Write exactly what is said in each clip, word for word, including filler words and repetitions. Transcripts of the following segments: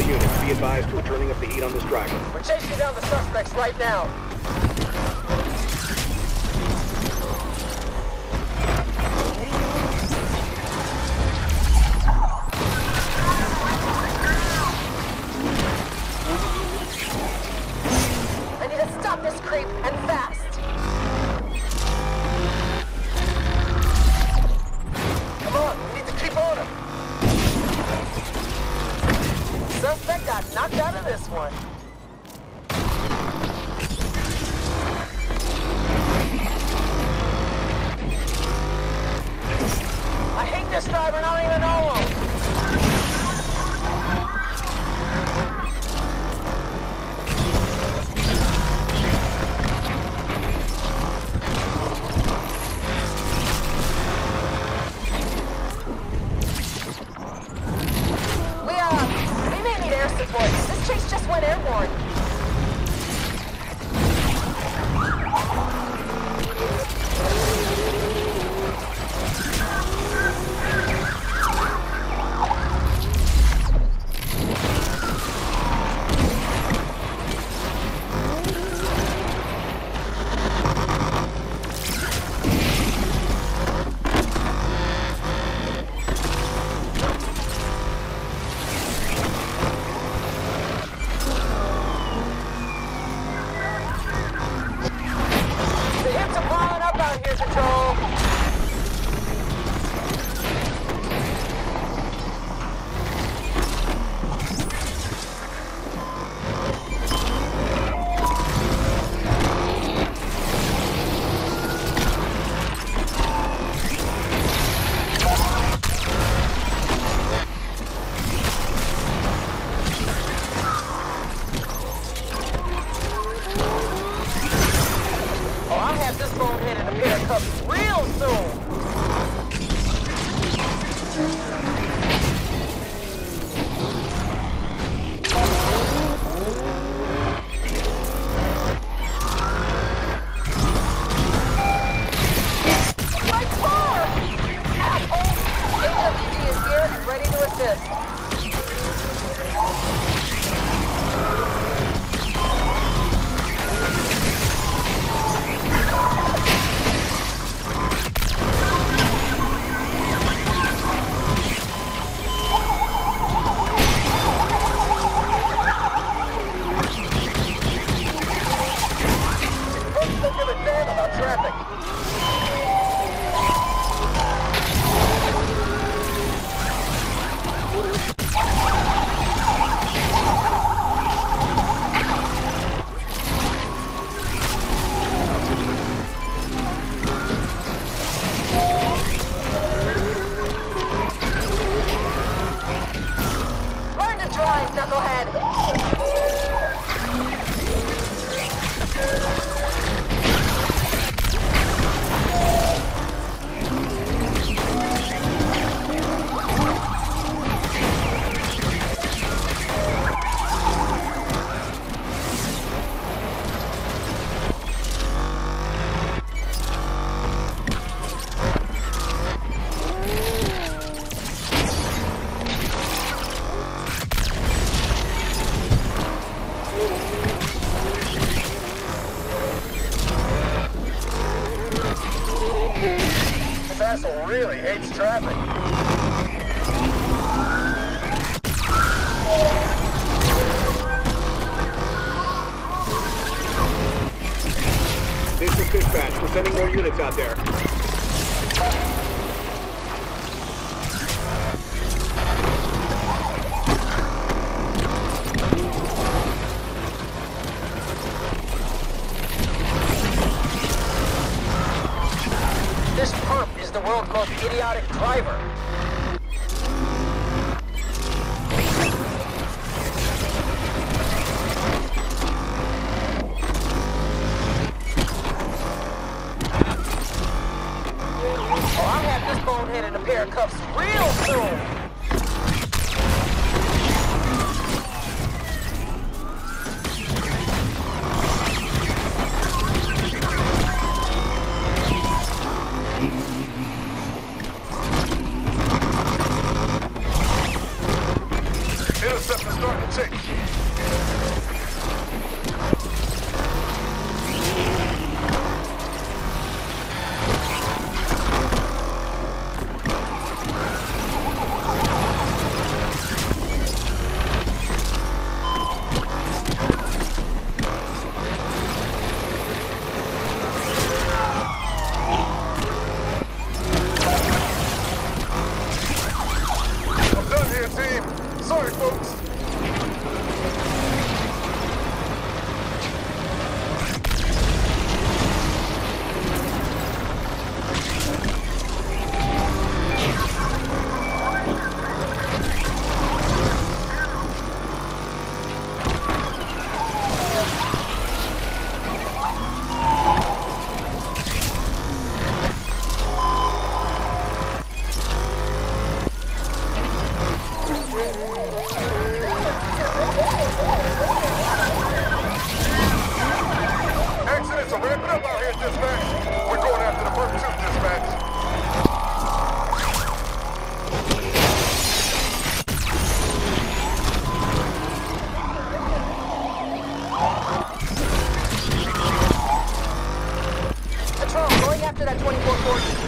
units, be advised we're turning up the heat on this driver. We're chasing down the suspects right now. I need to stop this creep, and fast. Come on, we need to keep on him. Suspect got knocked out of this one. I hate this driver and I don't even know him. We, uh, we may need air support. This chase just went airborne. The hits are piling up out here, Control. Oh, I'll have this bonehead in a pair of cups real soon. My car! Asshole! H W G is here and ready to assist. Folks don't give a damn about traffic. Learn to drive, knucklehead. This asshole really hates traffic. This is dispatch. We're sending more units out there. This perp is the world's most idiotic driver. Interceptor starting to tick. I'm done here, team. Sorry, folks. Accidents are ramping up out here, dispatch. We're going after the first two, dispatch. Patrol, going after that twenty-four forty.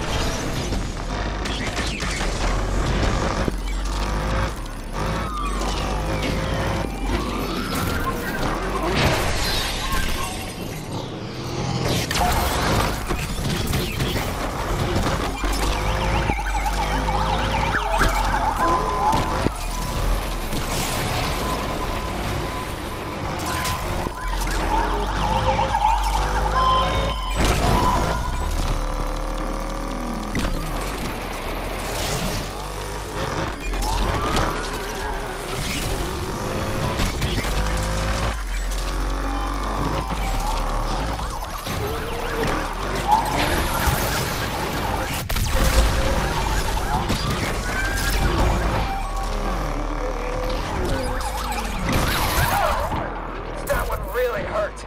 That one really hurt.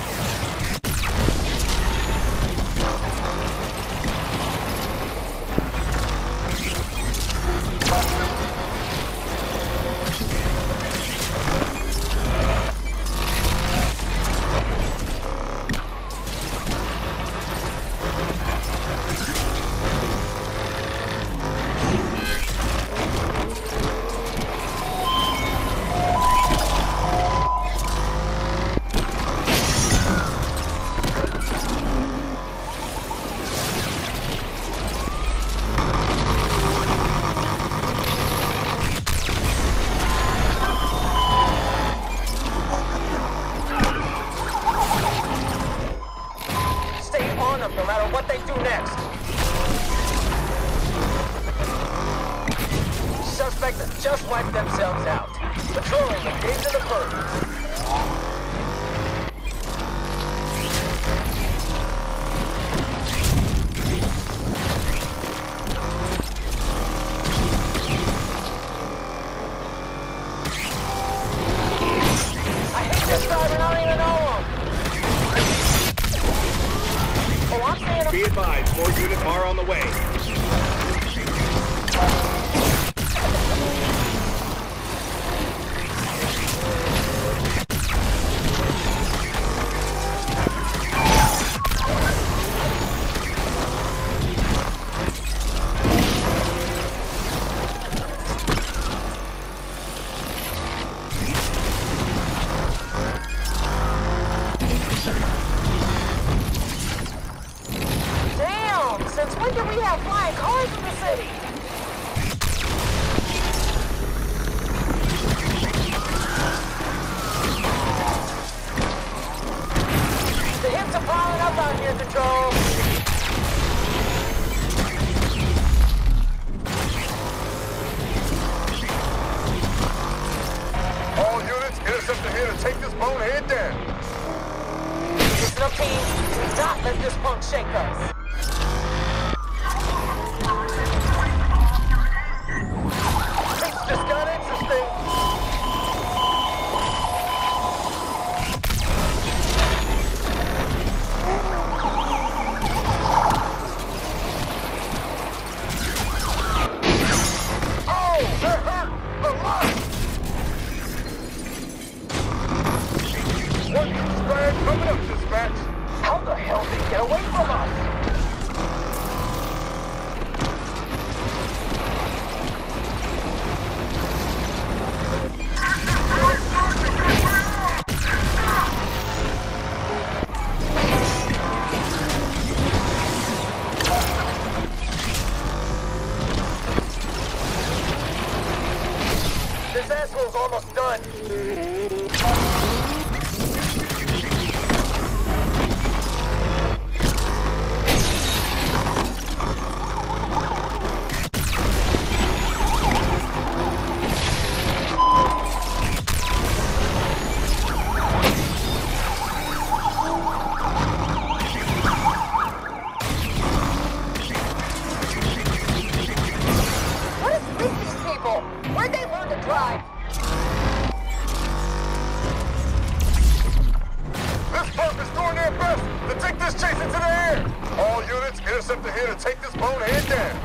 Stay on them no matter what they do next. Suspects have just wiped themselves out. Patrolling the gates of the bird. I hate this guy, but I don't even know him. Oh, I'm saying... Be advised, more units are on the way. Damn! Since when did we have flying cars in the city? The hits are piling up out here, Control. All units, interceptor here to take this bonehead down. Listen up, team. Do not let this punk shake us. It's just got interesting. Oh, they're hurt. A lot. this chase into the air! All units, intercept ahead and take this bonehead down.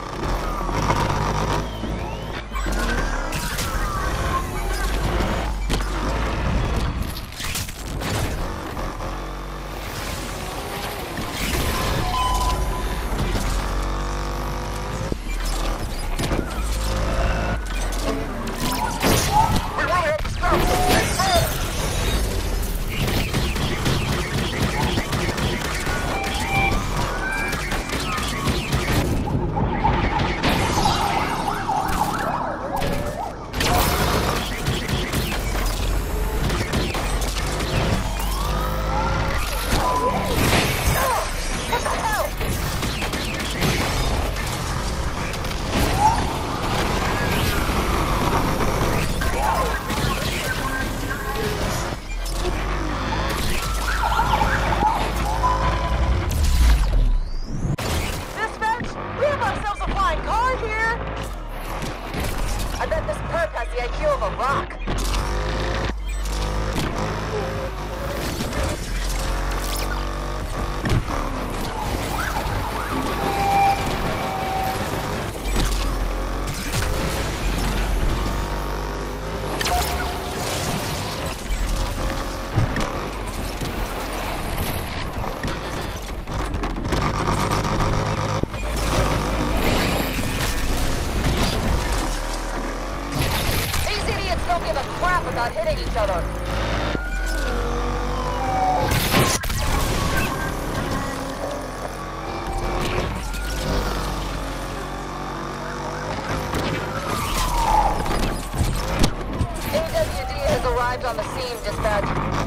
Not hitting each other. A W D has arrived on the scene, dispatch.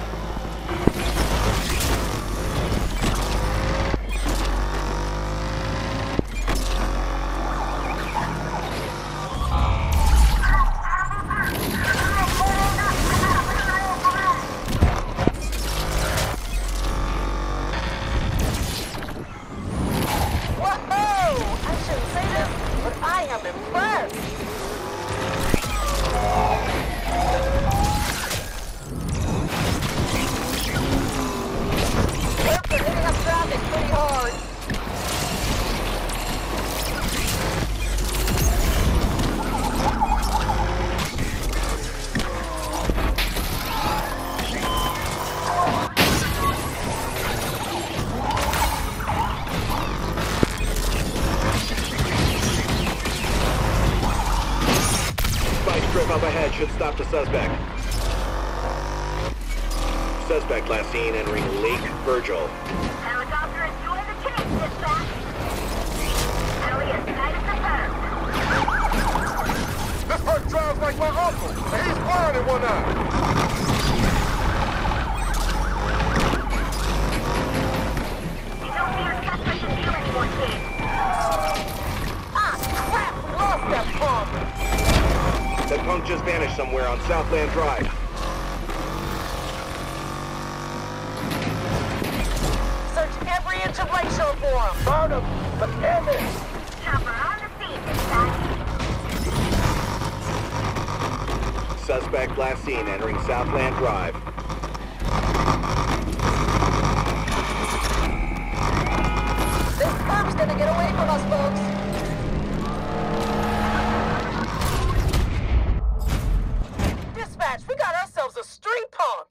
Strip up ahead should stop the suspect. Suspect last seen entering Lake Virgil. Helicopter is doing the chase, dispatch. Elliot, night is This person drives like my uncle, and he's blind in one eye. You don't see your suspect in view anymore, kid. Ah, crap! We lost that pump! That punk just vanished somewhere on Southland Drive. Search every inch of Lakeshore for him. Found him, but damn it! Chopper on the scene, dispatch. Suspect last seen entering Southland Drive. This punk's gonna get away from us, folks. We got ourselves a street punk!